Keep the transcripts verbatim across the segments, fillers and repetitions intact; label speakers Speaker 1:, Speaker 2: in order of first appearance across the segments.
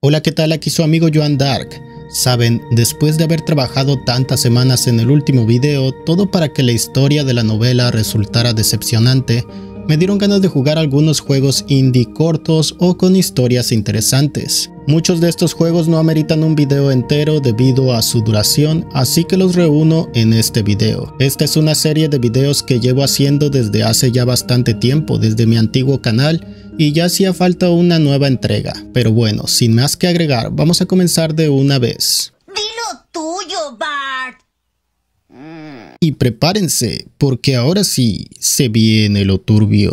Speaker 1: Hola, ¿qué tal? Aquí su amigo Joan Dark. Saben, después de haber trabajado tantas semanas en el último video, todo para que la historia de la novela resultara decepcionante, me dieron ganas de jugar algunos juegos indie cortos o con historias interesantes. Muchos de estos juegos no ameritan un video entero debido a su duración, así que los reúno en este video. Esta es una serie de videos que llevo haciendo desde hace ya bastante tiempo, desde mi antiguo canal, y ya hacía falta una nueva entrega. Pero bueno, sin más que agregar, vamos a comenzar de una vez.
Speaker 2: ¡Dilo tuyo, Bart!
Speaker 1: Y prepárense, porque ahora sí, se viene lo turbio.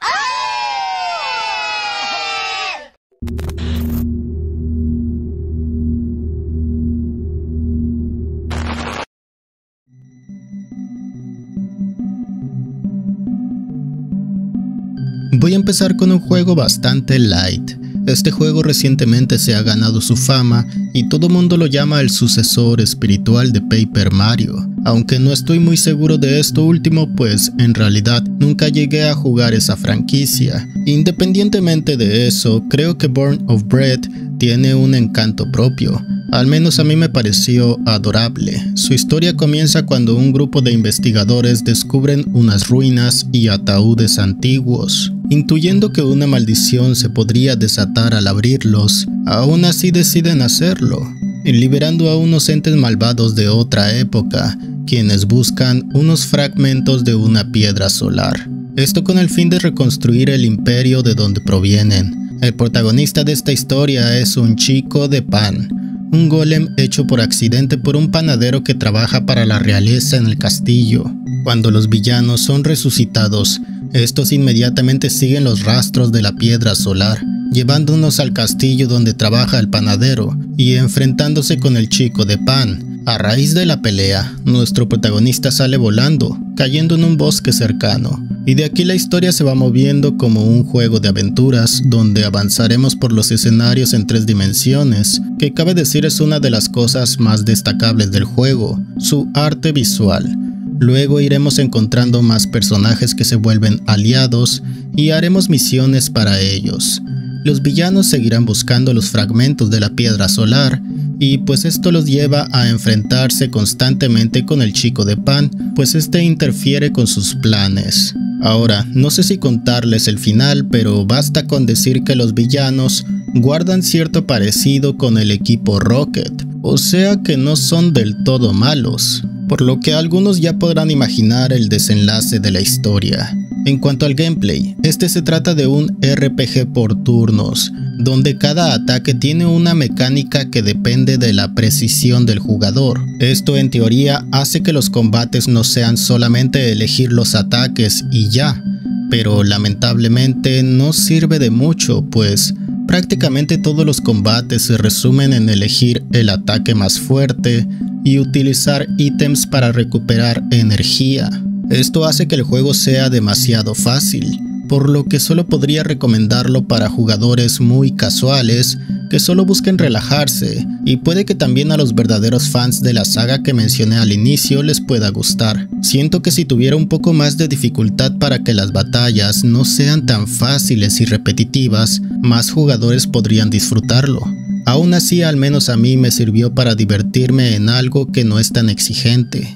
Speaker 1: Voy a empezar con un juego bastante light. Este juego recientemente se ha ganado su fama y todo mundo lo llama el sucesor espiritual de Paper Mario. Aunque no estoy muy seguro de esto último, pues en realidad nunca llegué a jugar esa franquicia. Independientemente de eso, creo que Born of Bread tiene un encanto propio. Al menos a mí me pareció adorable. Su historia comienza cuando un grupo de investigadores descubren unas ruinas y ataúdes antiguos. Intuyendo que una maldición se podría desatar al abrirlos, aún así deciden hacerlo, liberando a unos entes malvados de otra época, quienes buscan unos fragmentos de una piedra solar. Esto con el fin de reconstruir el imperio de donde provienen. El protagonista de esta historia es un chico de pan, un golem hecho por accidente por un panadero que trabaja para la realeza en el castillo. Cuando los villanos son resucitados, estos inmediatamente siguen los rastros de la piedra solar, llevándonos al castillo donde trabaja el panadero y enfrentándose con el chico de pan. A raíz de la pelea, nuestro protagonista sale volando, cayendo en un bosque cercano. Y de aquí la historia se va moviendo como un juego de aventuras, donde avanzaremos por los escenarios en tres dimensiones, que cabe decir es una de las cosas más destacables del juego, su arte visual. Luego iremos encontrando más personajes que se vuelven aliados y haremos misiones para ellos. Los villanos seguirán buscando los fragmentos de la piedra solar y pues esto los lleva a enfrentarse constantemente con el chico de pan, pues este interfiere con sus planes. Ahora, no sé si contarles el final, pero basta con decir que los villanos guardan cierto parecido con el equipo Rocket, o sea que no son del todo malos, por lo que algunos ya podrán imaginar el desenlace de la historia. En cuanto al gameplay, este se trata de un R P G por turnos, donde cada ataque tiene una mecánica que depende de la precisión del jugador. Esto en teoría hace que los combates no sean solamente elegir los ataques y ya, pero lamentablemente no sirve de mucho, pues prácticamente todos los combates se resumen en elegir el ataque más fuerte y utilizar ítems para recuperar energía. Esto hace que el juego sea demasiado fácil, por lo que solo podría recomendarlo para jugadores muy casuales que solo busquen relajarse, y puede que también a los verdaderos fans de la saga que mencioné al inicio les pueda gustar. Siento que si tuviera un poco más de dificultad para que las batallas no sean tan fáciles y repetitivas, más jugadores podrían disfrutarlo. Aún así, al menos a mí me sirvió para divertirme en algo que no es tan exigente.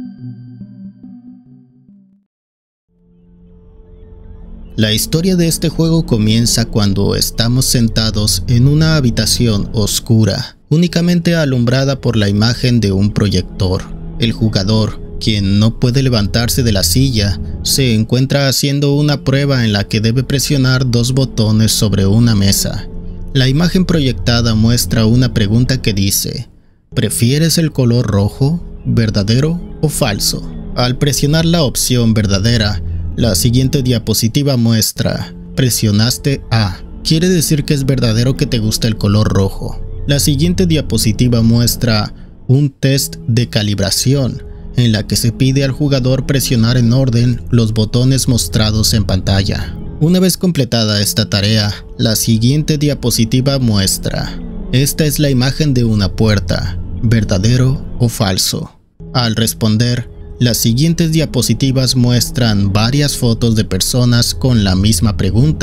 Speaker 1: La historia de este juego comienza cuando estamos sentados en una habitación oscura, únicamente alumbrada por la imagen de un proyector. El jugador, quien no puede levantarse de la silla, se encuentra haciendo una prueba en la que debe presionar dos botones sobre una mesa. La imagen proyectada muestra una pregunta que dice: ¿prefieres el color rojo, verdadero o falso? Al presionar la opción verdadera, la siguiente diapositiva muestra: presionaste A, quiere decir que es verdadero que te gusta el color rojo. La siguiente diapositiva muestra un test de calibración, en la que se pide al jugador presionar en orden los botones mostrados en pantalla. Una vez completada esta tarea, la siguiente diapositiva muestra: esta es la imagen de una puerta, ¿verdadero o falso? Al responder, las siguientes diapositivas muestran varias fotos de personas con la misma pregunta.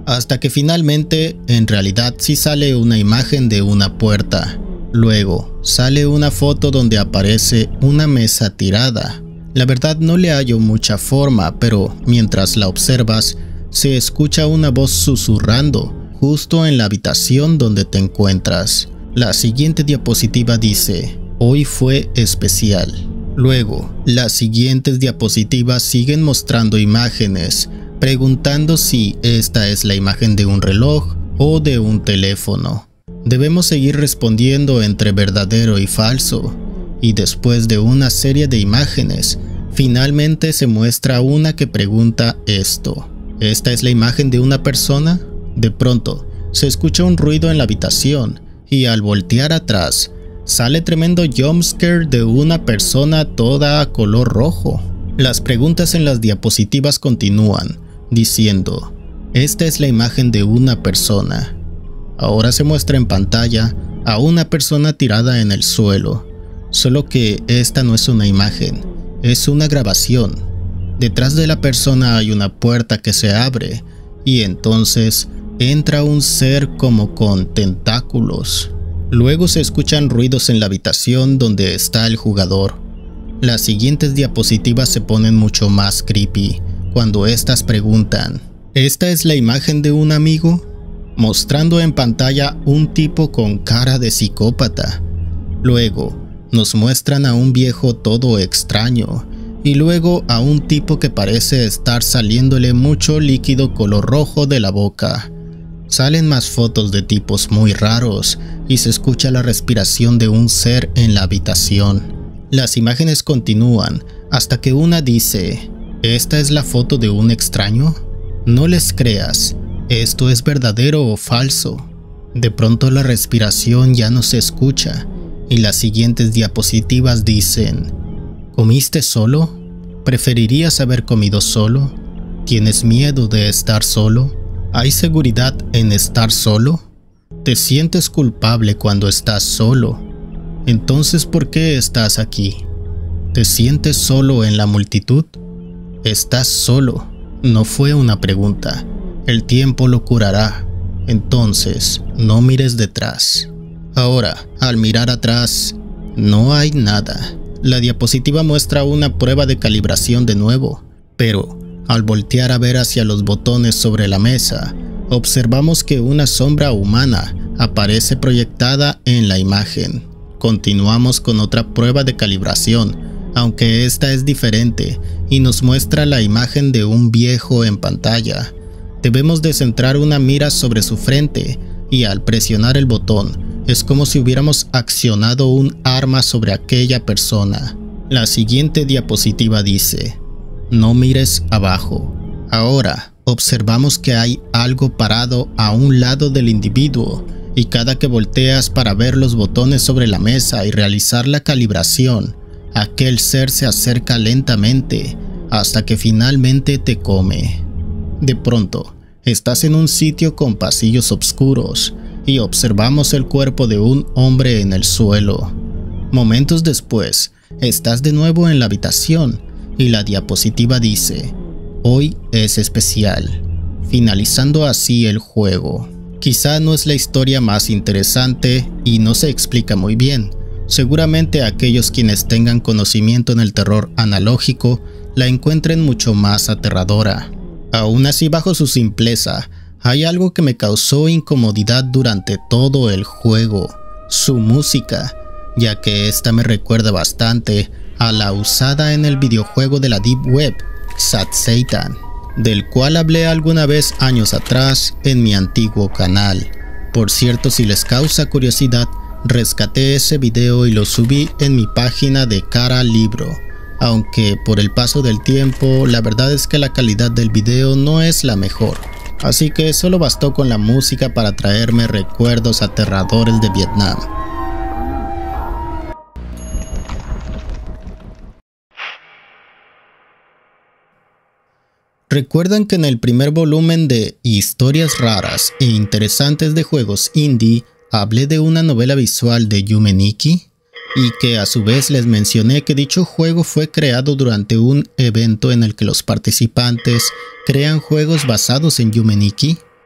Speaker 1: hasta que finalmente en realidad sí sale una imagen de una puerta. Luego sale una foto donde aparece una mesa tirada. La verdad no le hallo mucha forma, pero mientras la observas se escucha una voz susurrando justo en la habitación donde te encuentras. La siguiente diapositiva dice: hoy fue especial. Luego, las siguientes diapositivas siguen mostrando imágenes, preguntando si esta es la imagen de un reloj o de un teléfono. Debemos seguir respondiendo entre verdadero y falso, y después de una serie de imágenes, finalmente se muestra una que pregunta esto: ¿esta es la imagen de una persona? De pronto, se escucha un ruido en la habitación, y al voltear atrás, sale tremendo jumpscare de una persona toda a color rojo. Las preguntas en las diapositivas continúan, diciendo: esta es la imagen de una persona. Ahora se muestra en pantalla a una persona tirada en el suelo, solo que esta no es una imagen, es una grabación. Detrás de la persona hay una puerta que se abre, y entonces entra un ser como con tentáculos. Luego se escuchan ruidos en la habitación donde está el jugador. Las siguientes diapositivas se ponen mucho más creepy cuando estas preguntan: ¿esta es la imagen de un amigo? Mostrando en pantalla un tipo con cara de psicópata. Luego nos muestran a un viejo todo extraño y luego a un tipo que parece estar saliéndole mucho líquido color rojo de la boca. Salen más fotos de tipos muy raros y se escucha la respiración de un ser en la habitación. Las imágenes continúan hasta que una dice: ¿esta es la foto de un extraño? No les creas, esto es verdadero o falso. De pronto la respiración ya no se escucha y las siguientes diapositivas dicen: ¿comiste solo? ¿Preferirías haber comido solo? ¿Tienes miedo de estar solo? ¿Hay seguridad en estar solo? ¿Te sientes culpable cuando estás solo? Entonces, ¿por qué estás aquí? ¿Te sientes solo en la multitud? Estás solo. No fue una pregunta. El tiempo lo curará. Entonces, no mires detrás. Ahora, al mirar atrás, no hay nada. La diapositiva muestra una prueba de calibración de nuevo, pero al voltear a ver hacia los botones sobre la mesa, observamos que una sombra humana aparece proyectada en la imagen. Continuamos con otra prueba de calibración, aunque esta es diferente y nos muestra la imagen de un viejo en pantalla. Debemos de centrar una mira sobre su frente y al presionar el botón es como si hubiéramos accionado un arma sobre aquella persona. La siguiente diapositiva dice: no mires abajo. Ahora observamos que hay algo parado a un lado del individuo y cada que volteas para ver los botones sobre la mesa y realizar la calibración, aquel ser se acerca lentamente hasta que finalmente te come. De pronto, estás en un sitio con pasillos oscuros y observamos el cuerpo de un hombre en el suelo. Momentos después, estás de nuevo en la habitación y la diapositiva dice: hoy es especial, finalizando así el juego. Quizá no es la historia más interesante y no se explica muy bien. Seguramente aquellos quienes tengan conocimiento en el terror analógico la encuentren mucho más aterradora. Aún así, bajo su simpleza, hay algo que me causó incomodidad durante todo el juego: su música, ya que esta me recuerda bastante a la usada en el videojuego de la Deep Web, Sad Satan, del cual hablé alguna vez años atrás en mi antiguo canal. Por cierto, si les causa curiosidad, rescaté ese video y lo subí en mi página de Cara Libro, aunque por el paso del tiempo la verdad es que la calidad del video no es la mejor, así que solo bastó con la música para traerme recuerdos aterradores de Vietnam. ¿Recuerdan que en el primer volumen de Historias raras e interesantes de juegos indie hablé de una novela visual de Yume Nikki? Y que a su vez les mencioné que dicho juego fue creado durante un evento en el que los participantes crean juegos basados en Yume Nikki.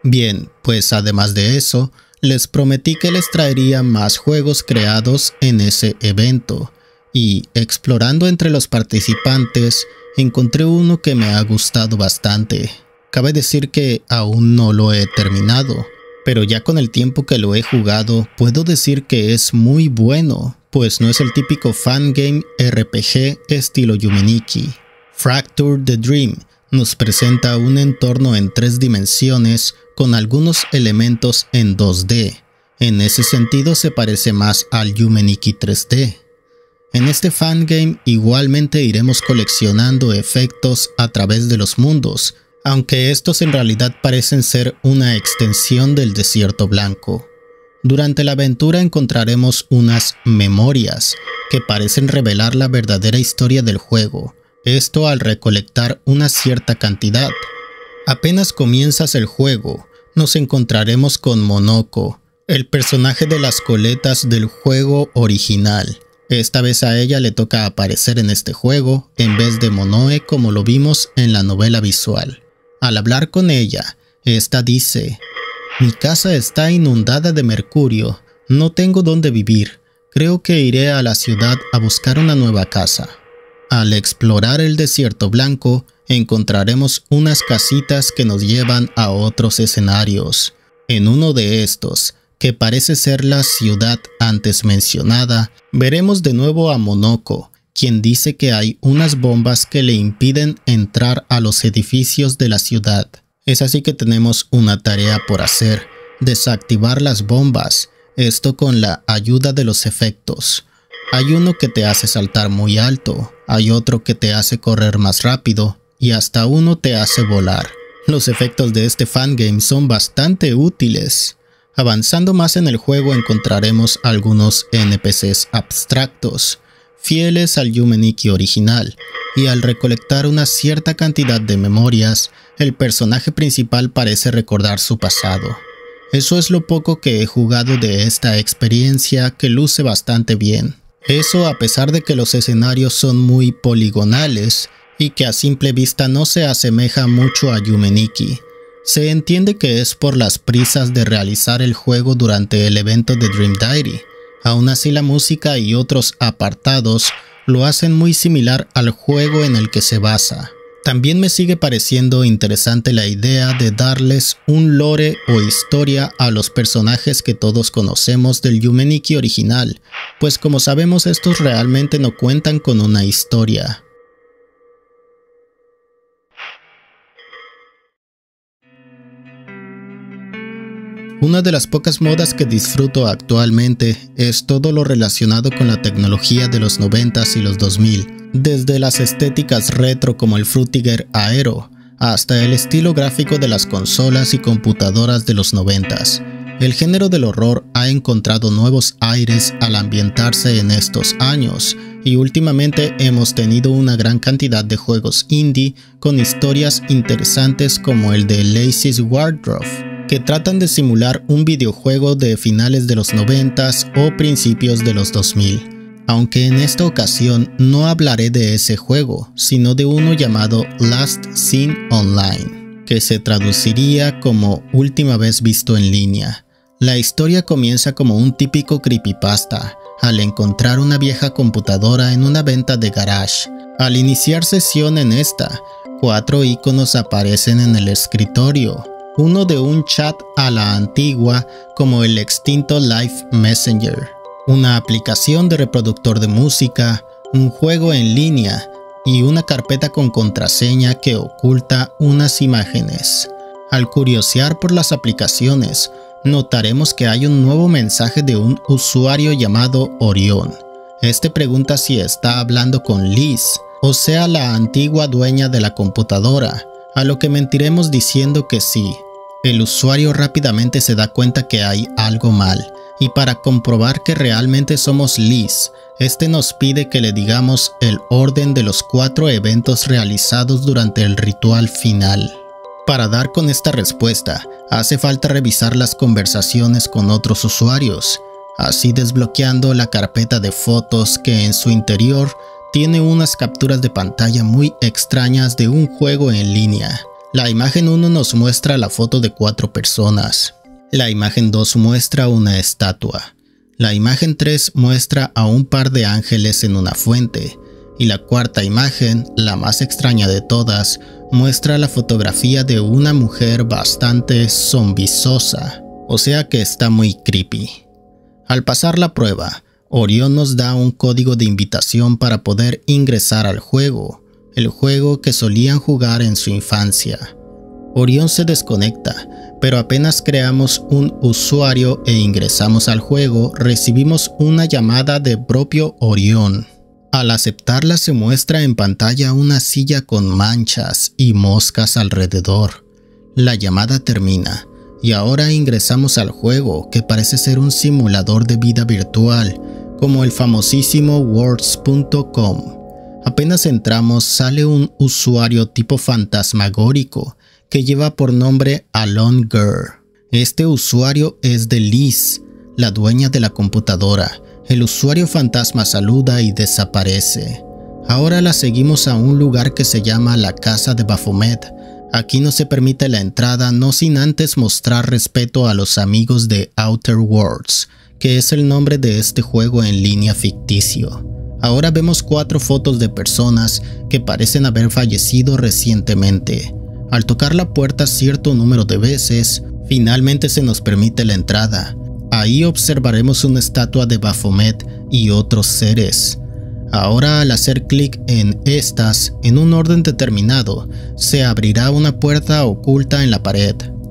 Speaker 1: Bien, pues además de eso, les prometí que les traería más juegos creados en ese evento, y explorando entre los participantes, encontré uno que me ha gustado bastante. Cabe decir que aún no lo he terminado, pero ya con el tiempo que lo he jugado, puedo decir que es muy bueno, pues no es el típico fangame R P G estilo Yume Nikki. Fractured the Dream nos presenta un entorno en tres dimensiones con algunos elementos en dos D. En ese sentido se parece más al Yume Nikki tres D. En este fangame igualmente iremos coleccionando efectos a través de los mundos, aunque estos en realidad parecen ser una extensión del desierto blanco. Durante la aventura encontraremos unas memorias que parecen revelar la verdadera historia del juego, esto al recolectar una cierta cantidad. Apenas comienzas el juego, nos encontraremos con Monoko, el personaje de las coletas del juego original. Esta vez a ella le toca aparecer en este juego, en vez de Monoe como lo vimos en la novela visual. Al hablar con ella, esta dice: «Mi casa está inundada de mercurio, no tengo dónde vivir, creo que iré a la ciudad a buscar una nueva casa». Al explorar el desierto blanco, encontraremos unas casitas que nos llevan a otros escenarios. En uno de estos, que parece ser la ciudad antes mencionada, veremos de nuevo a Monoko, quien dice que hay unas bombas que le impiden entrar a los edificios de la ciudad. Es así que tenemos una tarea por hacer: desactivar las bombas, esto con la ayuda de los efectos. Hay uno que te hace saltar muy alto, hay otro que te hace correr más rápido y hasta uno te hace volar. Los efectos de este fangame son bastante útiles. Avanzando más en el juego encontraremos algunos N P Cs abstractos, fieles al Yume Nikki original, y al recolectar una cierta cantidad de memorias, el personaje principal parece recordar su pasado. Eso es lo poco que he jugado de esta experiencia, que luce bastante bien. Eso a pesar de que los escenarios son muy poligonales y que a simple vista no se asemeja mucho a Yume Nikki. Se entiende que es por las prisas de realizar el juego durante el evento de Dream Diary. Aún así, la música y otros apartados lo hacen muy similar al juego en el que se basa. También me sigue pareciendo interesante la idea de darles un lore o historia a los personajes que todos conocemos del Yume Nikki original, pues como sabemos estos realmente no cuentan con una historia. Una de las pocas modas que disfruto actualmente es todo lo relacionado con la tecnología de los noventas y los dos mil, desde las estéticas retro como el Frutiger Aero, hasta el estilo gráfico de las consolas y computadoras de los noventas. El género del horror ha encontrado nuevos aires al ambientarse en estos años, y últimamente hemos tenido una gran cantidad de juegos indie con historias interesantes como el de Lazy's Wardrobe, que tratan de simular un videojuego de finales de los noventas o principios de los dos mil. Aunque en esta ocasión no hablaré de ese juego, sino de uno llamado Last Seen Online, que se traduciría como Última vez visto en línea. La historia comienza como un típico creepypasta, al encontrar una vieja computadora en una venta de garage. Al iniciar sesión en esta, cuatro iconos aparecen en el escritorio. Uno de un chat a la antigua como el extinto Live Messenger, una aplicación de reproductor de música, un juego en línea y una carpeta con contraseña que oculta unas imágenes. Al curiosear por las aplicaciones, notaremos que hay un nuevo mensaje de un usuario llamado Orión. Este pregunta si está hablando con Liz, o sea la antigua dueña de la computadora, a lo que mentiremos diciendo que sí. El usuario rápidamente se da cuenta que hay algo mal, y para comprobar que realmente somos Liz, este nos pide que le digamos el orden de los cuatro eventos realizados durante el ritual final. Para dar con esta respuesta, hace falta revisar las conversaciones con otros usuarios, así desbloqueando la carpeta de fotos que en su interior tiene unas capturas de pantalla muy extrañas de un juego en línea. La imagen uno nos muestra la foto de cuatro personas. La imagen dos muestra una estatua. La imagen tres muestra a un par de ángeles en una fuente. Y la cuarta imagen, la más extraña de todas, muestra la fotografía de una mujer bastante zombizosa. O sea que está muy creepy. Al pasar la prueba, Orión nos da un código de invitación para poder ingresar al juego, el juego que solían jugar en su infancia. Orión se desconecta, pero apenas creamos un usuario e ingresamos al juego, recibimos una llamada de propio Orión. Al aceptarla se muestra en pantalla una silla con manchas y moscas alrededor. La llamada termina y ahora ingresamos al juego, que parece ser un simulador de vida virtual, como el famosísimo words punto com. Apenas entramos sale un usuario tipo fantasmagórico que lleva por nombre Alone Girl. Este usuario es de Liz, la dueña de la computadora. El usuario fantasma saluda y desaparece. Ahora la seguimos a un lugar que se llama la casa de Baphomet. Aquí no se permite la entrada, no sin antes mostrar respeto a los amigos de Outer Worlds, que es el nombre de este juego en línea ficticio. Ahora vemos cuatro fotos de personas que parecen haber fallecido recientemente. Al tocar la puerta cierto número de veces, finalmente se nos permite la entrada. Ahí observaremos una estatua de Baphomet y otros seres. Ahora, al hacer clic en estas, en un orden determinado, se abrirá una puerta oculta en la pared.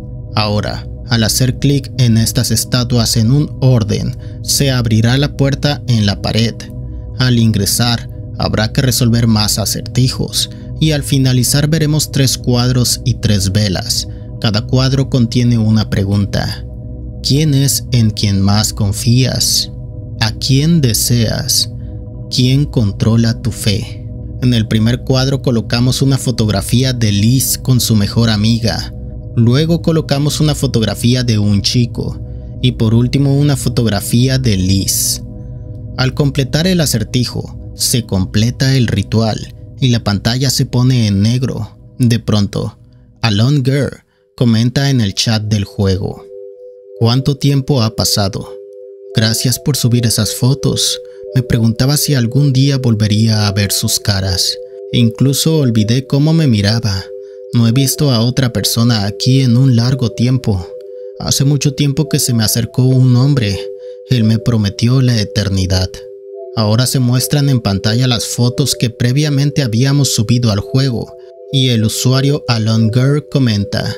Speaker 1: Ahora, al hacer clic en estas estatuas en un orden, se abrirá la puerta en la pared. Al ingresar, habrá que resolver más acertijos, y al finalizar veremos tres cuadros y tres velas. Cada cuadro contiene una pregunta. ¿Quién es en quien más confías? ¿A quién deseas? ¿Quién controla tu fe? En el primer cuadro colocamos una fotografía de Liz con su mejor amiga. Luego colocamos una fotografía de un chico. Y por último una fotografía de Liz. Al completar el acertijo, se completa el ritual y la pantalla se pone en negro. De pronto, Alone Girl comenta en el chat del juego: ¿cuánto tiempo ha pasado? Gracias por subir esas fotos. Me preguntaba si algún día volvería a ver sus caras. E incluso olvidé cómo me miraba. No he visto a otra persona aquí en un largo tiempo. Hace mucho tiempo que se me acercó un hombre. Él me prometió la eternidad. Ahora se muestran en pantalla las fotos que previamente habíamos subido al juego. Y el usuario Alone Girl comenta: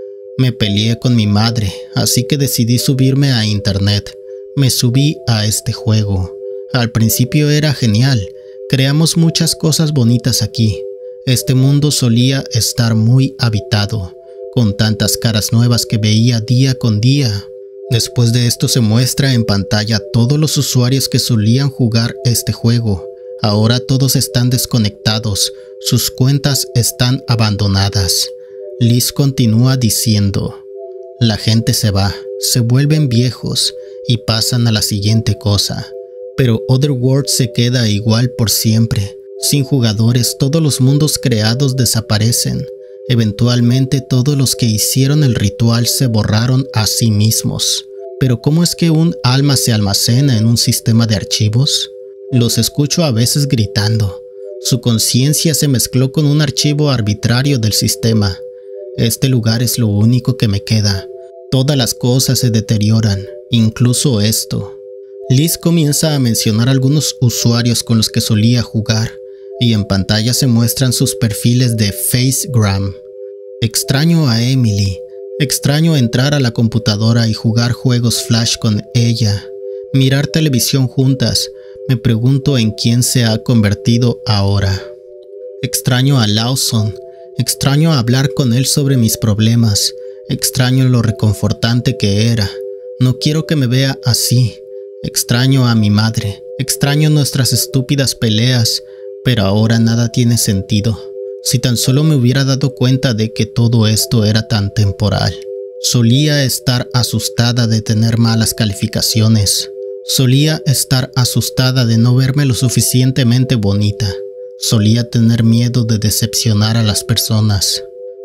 Speaker 1: me peleé con mi madre, así que decidí subirme a internet. Me subí a este juego. Al principio era genial. Creamos muchas cosas bonitas aquí. Este mundo solía estar muy habitado, con tantas caras nuevas que veía día con día. Después de esto se muestra en pantalla todos los usuarios que solían jugar este juego. Ahora todos están desconectados, sus cuentas están abandonadas. Liz continúa diciendo: la gente se va, se vuelven viejos y pasan a la siguiente cosa. Pero Otherworld se queda igual por siempre. Sin jugadores, todos los mundos creados desaparecen. Eventualmente todos los que hicieron el ritual se borraron a sí mismos. Pero ¿cómo es que un alma se almacena en un sistema de archivos? Los escucho a veces gritando. Su conciencia se mezcló con un archivo arbitrario del sistema. Este lugar es lo único que me queda. Todas las cosas se deterioran, incluso esto. Liz comienza a mencionar algunos usuarios con los que solía jugar, y en pantalla se muestran sus perfiles de Facegram. Extraño a Emily. Extraño entrar a la computadora y jugar juegos Flash con ella. Mirar televisión juntas. Me pregunto en quién se ha convertido ahora. Extraño a Lawson. Extraño hablar con él sobre mis problemas. Extraño lo reconfortante que era. No quiero que me vea así. Extraño a mi madre. Extraño nuestras estúpidas peleas. Pero ahora nada tiene sentido. Si tan solo me hubiera dado cuenta de que todo esto era tan temporal. Solía estar asustada de tener malas calificaciones. Solía estar asustada de no verme lo suficientemente bonita. Solía tener miedo de decepcionar a las personas.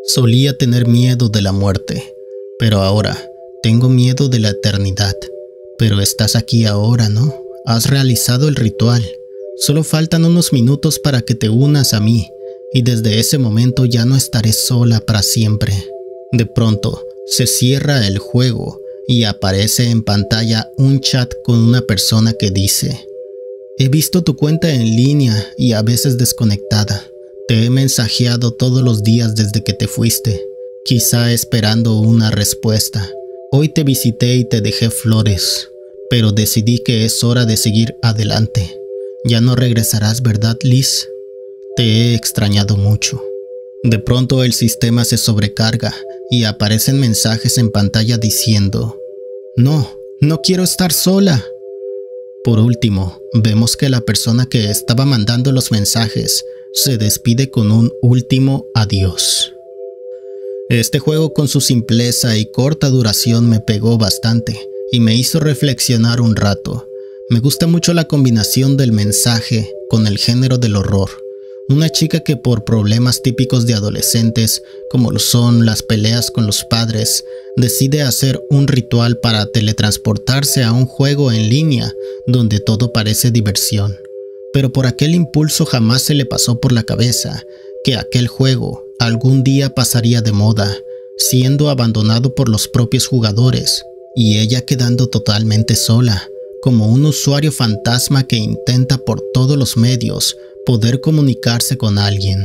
Speaker 1: Solía tener miedo de la muerte, pero ahora tengo miedo de la eternidad. Pero estás aquí ahora, ¿no? Has realizado el ritual. Solo faltan unos minutos para que te unas a mí, y desde ese momento ya no estaré sola para siempre. De pronto, se cierra el juego y aparece en pantalla un chat con una persona que dice: he visto tu cuenta en línea y a veces desconectada. Te he mensajeado todos los días desde que te fuiste, quizá esperando una respuesta. Hoy te visité y te dejé flores, pero decidí que es hora de seguir adelante. Ya no regresarás, ¿verdad, Liz? Te he extrañado mucho. De pronto el sistema se sobrecarga y aparecen mensajes en pantalla diciendo: no, no quiero estar sola. Por último, vemos que la persona que estaba mandando los mensajes se despide con un último adiós. Este juego, con su simpleza y corta duración, me pegó bastante y me hizo reflexionar un rato. Me gusta mucho la combinación del mensaje con el género del horror. Una chica que por problemas típicos de adolescentes, como lo son las peleas con los padres, decide hacer un ritual para teletransportarse a un juego en línea donde todo parece diversión. Pero por aquel impulso jamás se le pasó por la cabeza que aquel juego algún día pasaría de moda, siendo abandonado por los propios jugadores, y ella quedando totalmente sola, como un usuario fantasma que intenta por todos los medios poder comunicarse con alguien.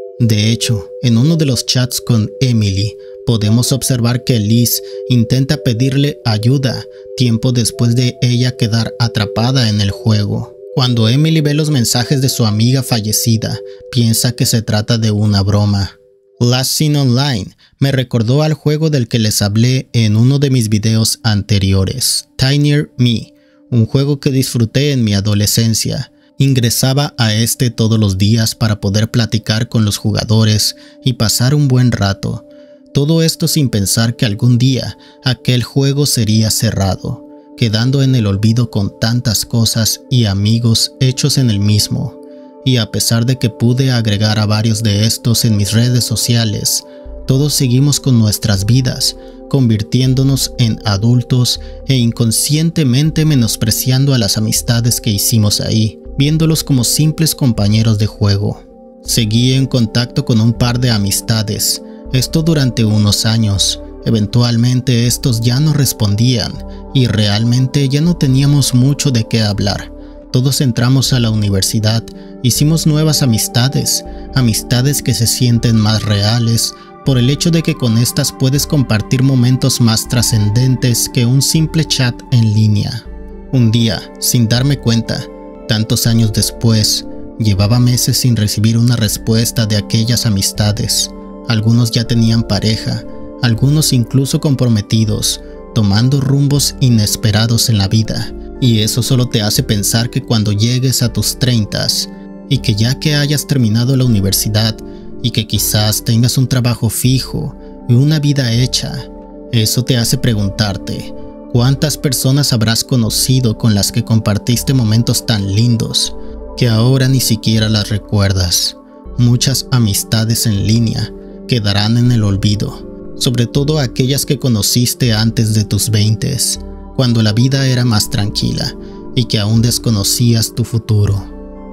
Speaker 1: De hecho, en uno de los chats con Emily, podemos observar que Liz intenta pedirle ayuda tiempo después de ella quedar atrapada en el juego. Cuando Emily ve los mensajes de su amiga fallecida, piensa que se trata de una broma. Last Seen Online me recordó al juego del que les hablé en uno de mis videos anteriores, Tinier Me, un juego que disfruté en mi adolescencia. Ingresaba a este todos los días para poder platicar con los jugadores y pasar un buen rato. Todo esto sin pensar que algún día aquel juego sería cerrado, quedando en el olvido con tantas cosas y amigos hechos en el mismo. Y a pesar de que pude agregar a varios de estos en mis redes sociales, todos seguimos con nuestras vidas, convirtiéndonos en adultos e inconscientemente menospreciando a las amistades que hicimos ahí, viéndolos como simples compañeros de juego. Seguí en contacto con un par de amistades, esto durante unos años. Eventualmente estos ya no respondían y realmente ya no teníamos mucho de qué hablar. Todos entramos a la universidad, hicimos nuevas amistades, amistades que se sienten más reales por el hecho de que con estas puedes compartir momentos más trascendentes que un simple chat en línea. Un día, sin darme cuenta, tantos años después, llevaba meses sin recibir una respuesta de aquellas amistades. Algunos ya tenían pareja, algunos incluso comprometidos, tomando rumbos inesperados en la vida. Y eso solo te hace pensar que cuando llegues a tus treintas y que ya que hayas terminado la universidad y que quizás tengas un trabajo fijo y una vida hecha, eso te hace preguntarte cuántas personas habrás conocido con las que compartiste momentos tan lindos que ahora ni siquiera las recuerdas. Muchas amistades en línea quedarán en el olvido, sobre todo aquellas que conociste antes de tus veintes, cuando la vida era más tranquila y que aún desconocías tu futuro.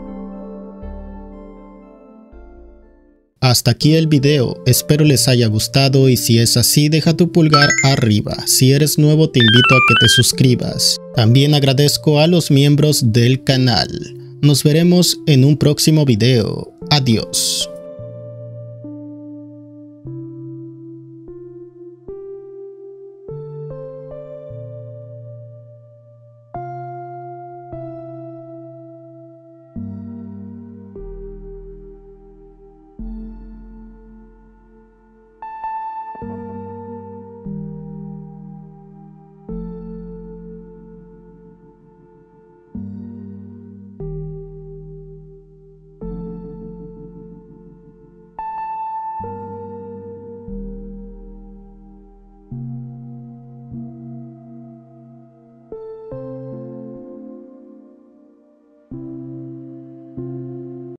Speaker 1: Hasta aquí el video, espero les haya gustado y si es así deja tu pulgar arriba. Si eres nuevo te invito a que te suscribas. También agradezco a los miembros del canal. Nos veremos en un próximo video. Adiós.